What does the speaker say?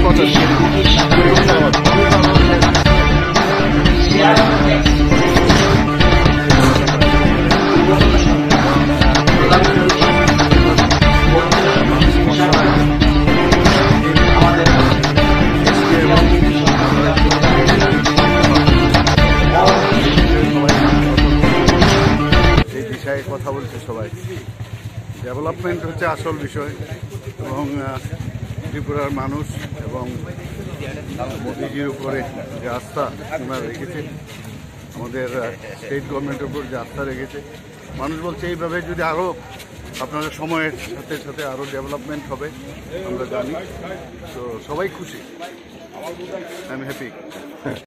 কথা কথা বলছে সবাই। ডেভেলপমেন্ট হচ্ছে আসল বিষয় এবং ত্রিপুরার মানুষ এবং মোদিজির উপরে যে আস্থা ওনারা রেখেছে, আমাদের স্টেট গভর্নমেন্টের উপর যে আস্থা রেখেছে, মানুষ বলছে এইভাবে যদি আরও আপনারা সময়ের সাথে সাথে আরও ডেভেলপমেন্ট হবে আমরা জানি। তো সবাই খুশি, আই এম হ্যাপি।